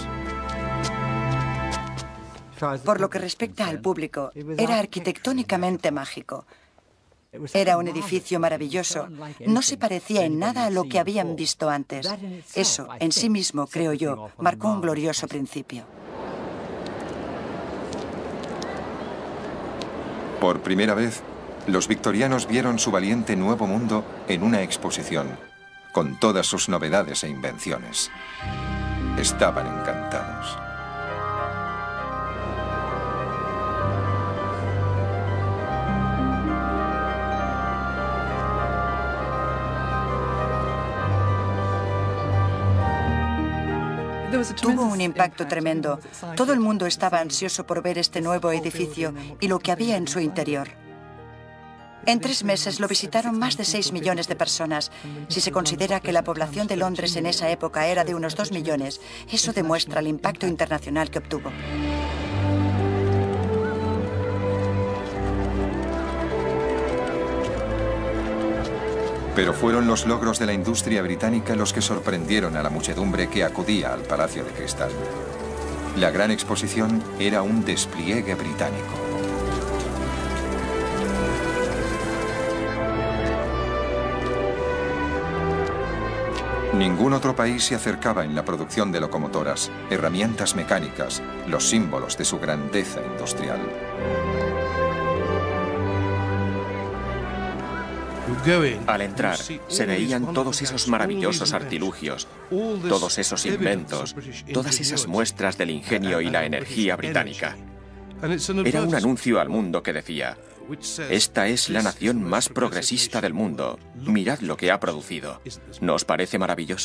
Por lo que respecta al público, era arquitectónicamente mágico. Era un edificio maravilloso. No se parecía en nada a lo que habían visto antes. Eso, en sí mismo, creo yo, marcó un glorioso principio. Por primera vez, los victorianos vieron su valiente nuevo mundo en una exposición, con todas sus novedades e invenciones. Estaban encantados. Tuvo un impacto tremendo. Todo el mundo estaba ansioso por ver este nuevo edificio y lo que había en su interior. En tres meses lo visitaron más de seis millones de personas. Si se considera que la población de Londres en esa época era de unos dos millones, eso demuestra el impacto internacional que obtuvo. Pero fueron los logros de la industria británica los que sorprendieron a la muchedumbre que acudía al Palacio de Cristal. La gran exposición era un despliegue británico. Ningún otro país se acercaba en la producción de locomotoras, herramientas mecánicas, los símbolos de su grandeza industrial. Al entrar, se veían todos esos maravillosos artilugios, todos esos inventos, todas esas muestras del ingenio y la energía británica. Era un anuncio al mundo que decía: esta es la nación más progresista del mundo. Mirad lo que ha producido. ¿No os parece maravilloso?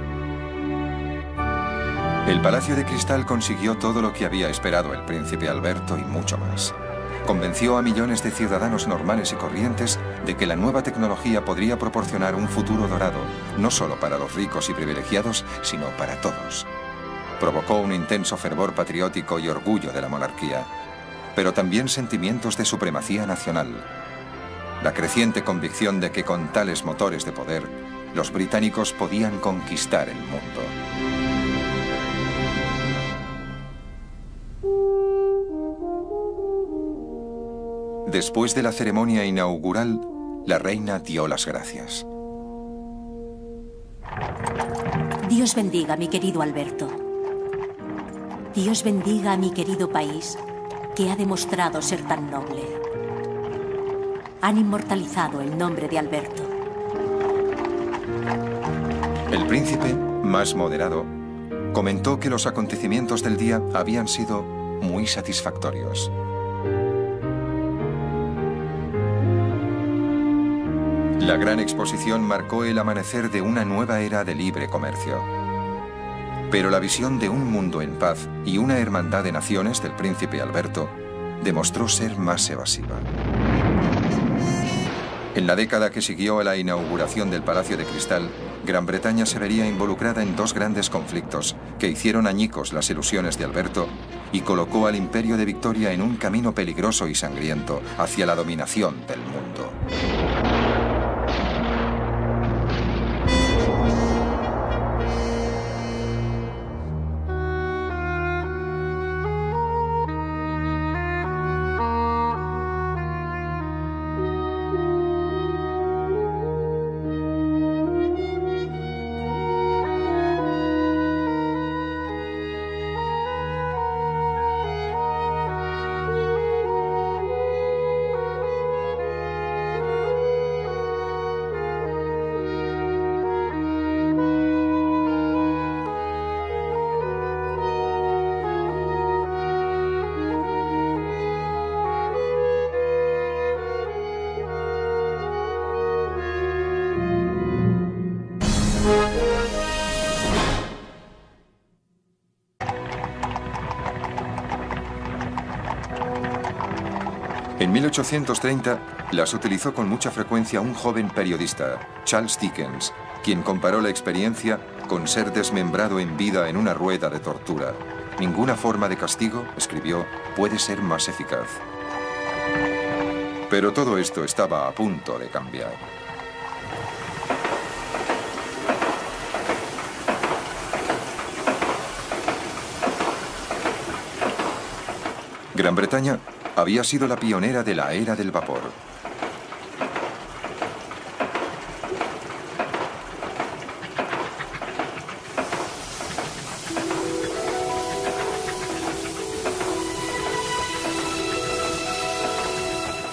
El Palacio de Cristal consiguió todo lo que había esperado el príncipe Alberto y mucho más. Convenció a millones de ciudadanos normales y corrientes de que la nueva tecnología podría proporcionar un futuro dorado, no solo para los ricos y privilegiados, sino para todos. Provocó un intenso fervor patriótico y orgullo de la monarquía, pero también sentimientos de supremacía nacional. La creciente convicción de que con tales motores de poder, los británicos podían conquistar el mundo. Después de la ceremonia inaugural, la reina dio las gracias. Dios bendiga a mi querido Alberto. Dios bendiga a mi querido país, que ha demostrado ser tan noble. Han inmortalizado el nombre de Alberto. El príncipe, más moderado, comentó que los acontecimientos del día habían sido muy satisfactorios. La gran exposición marcó el amanecer de una nueva era de libre comercio. Pero la visión de un mundo en paz y una hermandad de naciones del príncipe Alberto demostró ser más evasiva. En la década que siguió a la inauguración del Palacio de Cristal, Gran Bretaña se vería involucrada en dos grandes conflictos que hicieron añicos las ilusiones de Alberto y colocó al Imperio de Victoria en un camino peligroso y sangriento hacia la dominación del mundo. En mil ochocientos treinta las utilizó con mucha frecuencia un joven periodista, Charles Dickens, quien comparó la experiencia con ser desmembrado en vida en una rueda de tortura. Ninguna forma de castigo, escribió, puede ser más eficaz. Pero todo esto estaba a punto de cambiar. Gran Bretaña había sido la pionera de la era del vapor.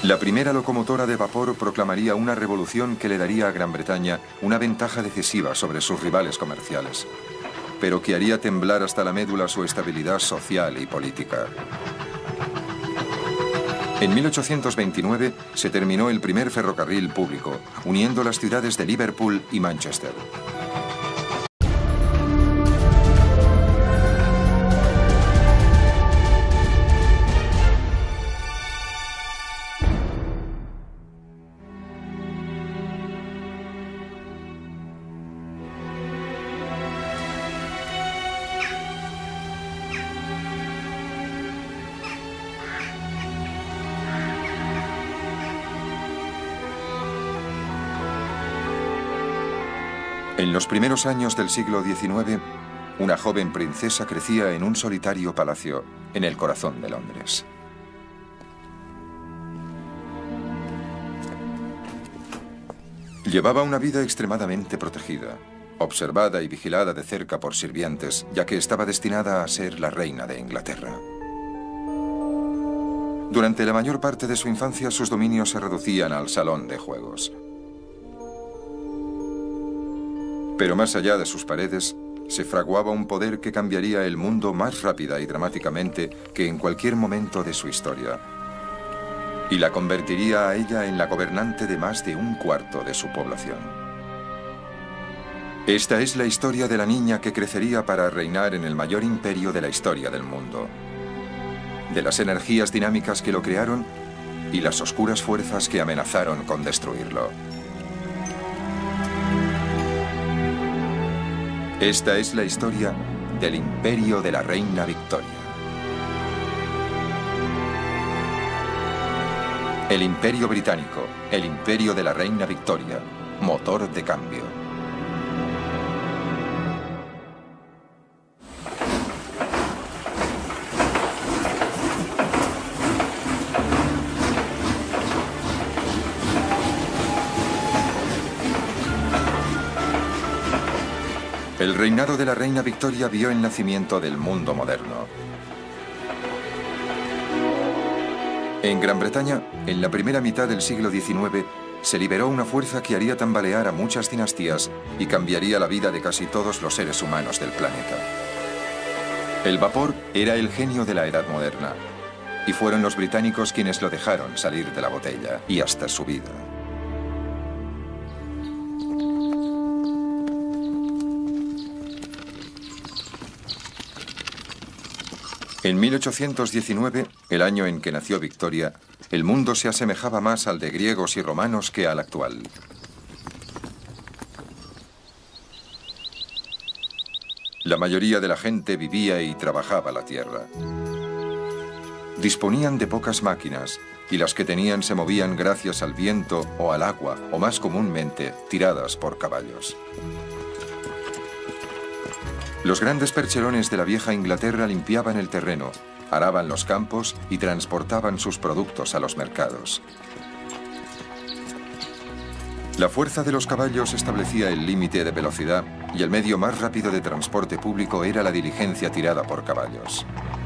La primera locomotora de vapor proclamaría una revolución que le daría a Gran Bretaña una ventaja decisiva sobre sus rivales comerciales, pero que haría temblar hasta la médula su estabilidad social y política. En mil ochocientos veintinueve se terminó el primer ferrocarril público, uniendo las ciudades de Liverpool y Manchester. En los primeros años del siglo diecinueve, una joven princesa crecía en un solitario palacio en el corazón de Londres. Llevaba una vida extremadamente protegida, observada y vigilada de cerca por sirvientes, ya que estaba destinada a ser la reina de Inglaterra. Durante la mayor parte de su infancia, sus dominios se reducían al salón de juegos. Pero más allá de sus paredes, se fraguaba un poder que cambiaría el mundo más rápida y dramáticamente que en cualquier momento de su historia, y la convertiría a ella en la gobernante de más de un cuarto de su población. Esta es la historia de la niña que crecería para reinar en el mayor imperio de la historia del mundo, de las energías dinámicas que lo crearon y las oscuras fuerzas que amenazaron con destruirlo. Esta es la historia del imperio de la reina Victoria. El imperio británico, el imperio de la reina Victoria, motor de cambio. El reinado de la reina Victoria vio el nacimiento del mundo moderno. En Gran Bretaña, en la primera mitad del siglo diecinueve, se liberó una fuerza que haría tambalear a muchas dinastías y cambiaría la vida de casi todos los seres humanos del planeta. El vapor era el genio de la edad moderna, y fueron los británicos quienes lo dejaron salir de la botella y hasta su vida. En mil ochocientos diecinueve, el año en que nació Victoria, el mundo se asemejaba más al de griegos y romanos que al actual. La mayoría de la gente vivía y trabajaba la tierra. Disponían de pocas máquinas, y las que tenían se movían gracias al viento o al agua, o más comúnmente, tiradas por caballos. Los grandes percherones de la vieja Inglaterra limpiaban el terreno, araban los campos y transportaban sus productos a los mercados. La fuerza de los caballos establecía el límite de velocidad y el medio más rápido de transporte público era la diligencia tirada por caballos.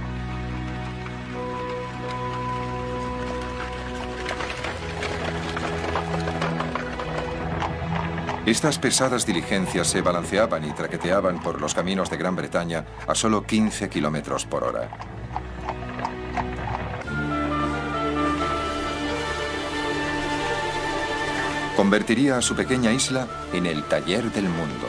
Estas pesadas diligencias se balanceaban y traqueteaban por los caminos de Gran Bretaña a solo quince kilómetros por hora. Convertiría a su pequeña isla en el taller del mundo.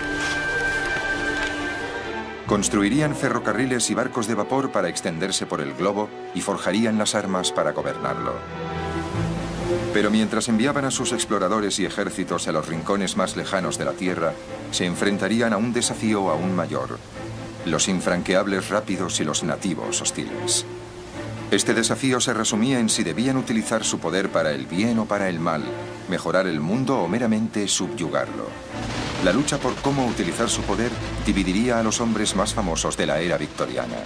Construirían ferrocarriles y barcos de vapor para extenderse por el globo y forjarían las armas para gobernarlo. Pero mientras enviaban a sus exploradores y ejércitos a los rincones más lejanos de la Tierra, se enfrentarían a un desafío aún mayor: los infranqueables rápidos y los nativos hostiles. Este desafío se resumía en si debían utilizar su poder para el bien o para el mal, mejorar el mundo o meramente subyugarlo. La lucha por cómo utilizar su poder dividiría a los hombres más famosos de la era victoriana.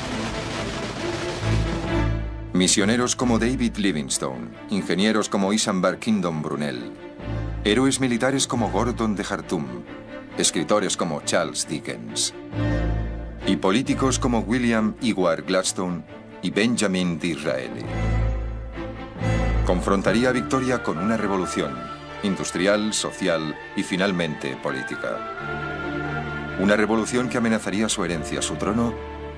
Misioneros como David Livingstone, ingenieros como Isambard Kingdom Brunel, héroes militares como Gordon de Khartoum, escritores como Charles Dickens, y políticos como William Ewart Gladstone y Benjamin Disraeli. Confrontaría a Victoria con una revolución industrial, social y finalmente política. Una revolución que amenazaría su herencia, su trono